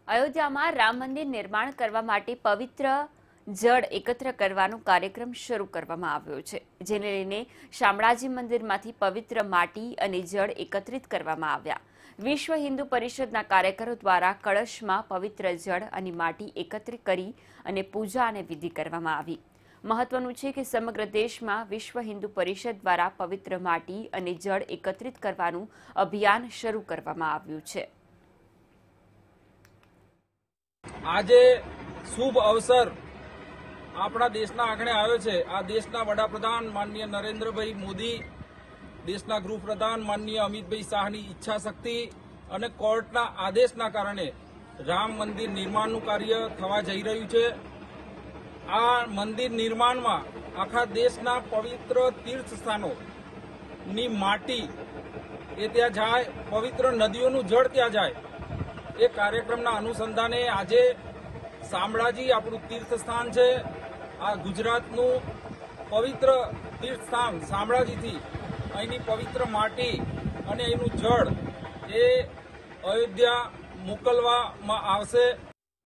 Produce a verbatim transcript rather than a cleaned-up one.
અયોધ્યામાં રામ મંદિર નિર્માણ કરવા માટે પવિત્ર જળ એકત્ર કરવાનો કાર્યક્રમ શરૂ કરવામાં આવ્યો છે, જેને લઈને શામળાજી મંદિરમાંથી પવિત્ર માટી અને જળ એકત્રિત કરવામાં આવ્યા. વિશ્વ હિન્દુ પરિષદના કાર્યકરો દ્વારા કળશમાં પવિત્ર જળ અને માટી એકત્રિત કરી અને પૂજા અને વિધિ કરવામાં આવી. મહત્વનું છે કે સમગ્ર દેશમાં વિશ્વ હિન્દુ પરિષદ દ્વારા પવિત્ર માટી અને જળ એકત્રિત કરવાનું અભિયાન શરૂ કરવામાં આવ્યું છે. આજે શુભ અવસર આપણા દેશના આંગણે આવ્યો છે. આ દેશના વડાપ્રધાન માનનીય નરેન્દ્રભાઈ મોદી, દેશના ગૃહપ્રધાન માનનીય અમિતભાઈ શાહની ઈચ્છા શક્તિ અને કોર્ટના આદેશના કારણે રામ મંદિર નિર્માણનું કાર્ય થવા જઈ રહ્યું છે. આ મંદિર નિર્માણમાં આખા દેશના પવિત્ર તીર્થ સ્થાનોની માટી એ ત્યાં જાય, પવિત્ર નદીઓનું જળ ત્યાં જાય. એ કાર્યક્રમના અનુસંધાને આજે શામળાજી આપણું તીર્થ સ્થાન છે. આ ગુજરાતનું પવિત્ર તીર્થ સ્થાન શામળાજીથી અહીંની પવિત્ર માટી અને અહીંનું જળ એ અયોધ્યા મોકલવામાં આવશે.